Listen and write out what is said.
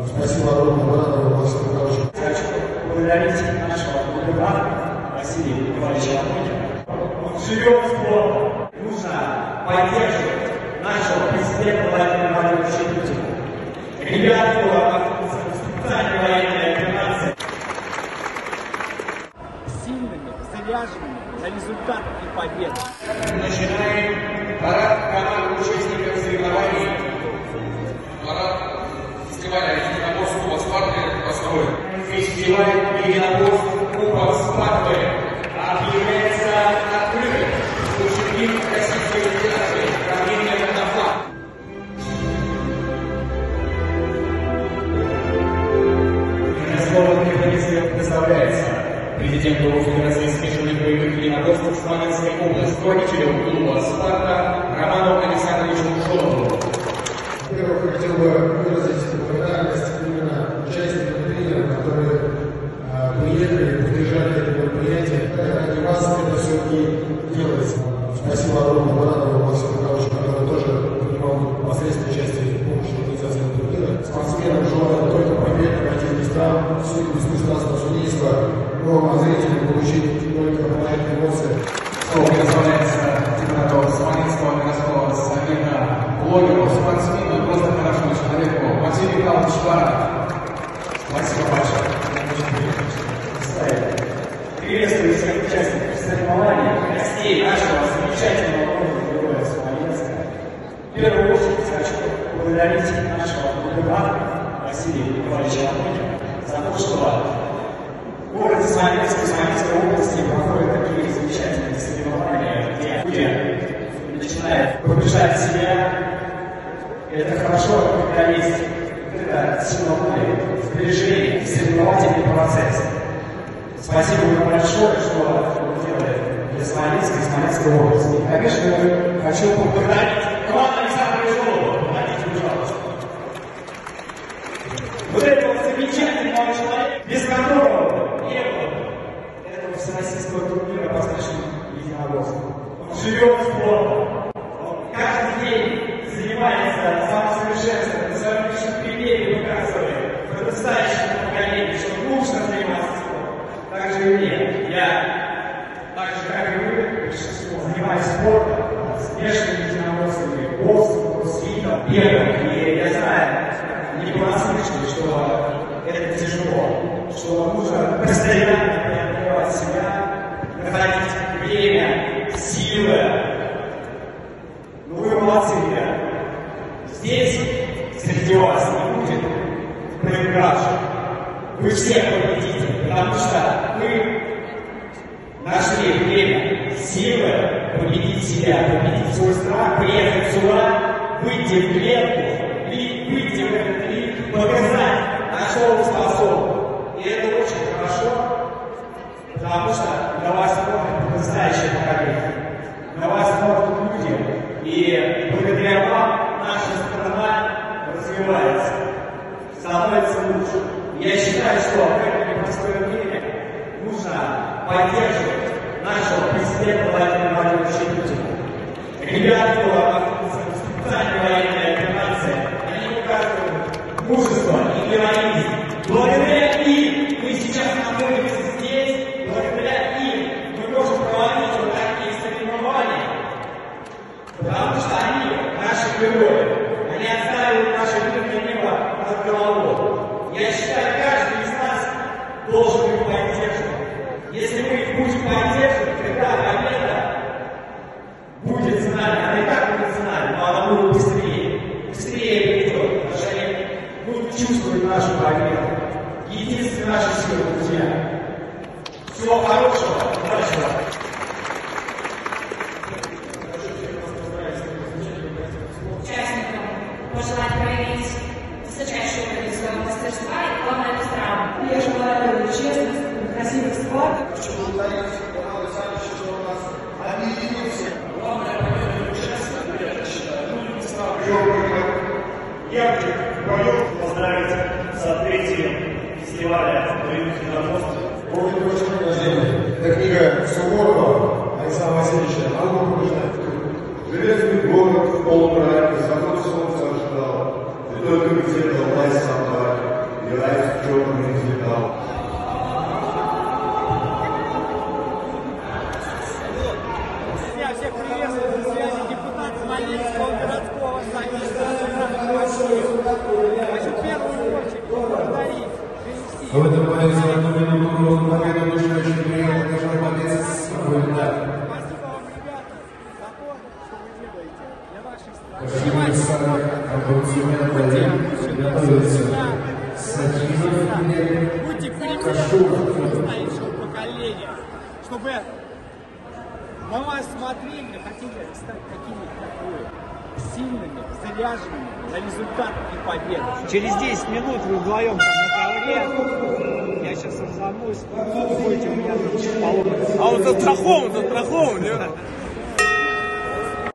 Спасибо огромное, Мурадову Максиму Михайловичу. Хочу поблагодарить нашего губернатора Василия Николаевича Лапутина. Он живет спортом. Нужно поддерживать нашего президента Владимира Владимировича Путина. Ребят, специальная военная операция. Сильными, заряженными на результат и победу. Начинаем парад команд участников соревнований. Парад фестиваля единоборства Спарты построен. Фестиваль единоборств Кубок Спарты объявляется открытым. Учредит Российской Федерации управление на флаг. Слово представляется президенту Федерации смешанных боевых единоборств Смоленской области, руководителю клуба «Спарта» Роману Александровичу Шолову. Во-первых, хотел бы выразить благодарность именно участникам и тренерам, которые приехали, поддержали это мероприятие. Ради вас это все-таки делается. Спасибо огромное Мурадову Максиму Михайловичу, который тоже принимал непосредственное участие в помощи организации этого турнира. Спортсменам желаю только побед на этих местах, судьям искусственного судейства, но зрителям получить только положительные эмоции. Слово представляется депутату Смоленского городского совета, блогеру, спортсмену, просто хорошему человеку Василию Михайловичу Баранову. Спасибо большое. Приветствую всех участников соревнований, гостей нашего замечательного города Смоленска. В первую очередь хочу поблагодарить нашего губернатора Василия Николаевича Лапутина за то, что в городе Смоленске, Смоленской области проходят такие замечательные соревнования, где люди начинают погружать себя. Это хорошо, когда есть силовое сближение, соревновательный процесс. Спасибо вам большое, что вы делаете для Смоленска и Смоленской области. И, конечно, хочу поблагодарить Романа Александровича Шолова. Помогите, пожалуйста. Вот этого замечательного человека, без которого не было этого всероссийского турнира по смешанным единоборствам. Он живет спортом. Он каждый день занимается самосовершенствованием, своем личном примере показывает подрастающему поколению, что нужно заниматься спортом. Так же и мне. Я, так же как и вы, большинство, занимаюсь спортом, смешанными единоборствами, боксом, кроссфитом, бегом. И я знаю, не понаслышке, что это тяжело, что нужно постоянно преодолевать себя, находить время, силы. Ну вы молодцы, ребята. Здесь среди вас не будет проигравших. Вы все победите, потому что вы нашли время, силы победить себя, победить свой страх, приехать сюда, выйти в клетку, выйти в этот ринг, показать, на что вы способны. И это очень хорошо, потому что на вас смотрит настоящее поколение, на вас смотрят люди, и благодаря вам наша страна развивается, становится лучше. Я считаю, что в это непростое время нужно поддерживать нашего президента Владимира Владимировича Путина. Ребят, специальная военная операция, они показывают мужество и героизм. Благодаря им мы сейчас находимся здесь, благодаря им мы можем проводить вот такие соревнования, потому что они наши герои, они оставили наше мирное небо над головой. Я считаю, каждый из нас должен их поддерживать. Если мы их будем поддерживать, тогда победа будет с нами. Она и так будет с нами, но она будет быстрее. Быстрее придет, потому что они будут чувствовать нашу победу. Единственная наша сила, друзья. Всего хорошего, удачи вам. Участникам пожелать проявить высочайшее организационное мастерства и, главное, без травм. Я желаю честных, красивых схваток. Хочу благодарить Романа Александровича, что у нас объединился. Главное, победа участия, я считаю, ярких боев поздравить с открытием фестиваля боевых единоборств. Очень большое предложение. Это книга Суворова Александра Васильевича. Она побеждает. Железный город в полуправе, закон солнца ждал. И только где-то власть собрали. В этом бою за одну минуту победу души очень приятно, должна победить спокойно. Спасибо вам, ребята, за то, что вы делаете для вашей страны. Спасибо, Будьте примером настоящего поколения, чтобы на вас смотрели, хотели стать какими-то сильными, заряженными на результат и победу. Через 10 минут вы вдвоем там на ковре. Я сейчас разомнусь, вы будете у меня поломаться. А он застрахован,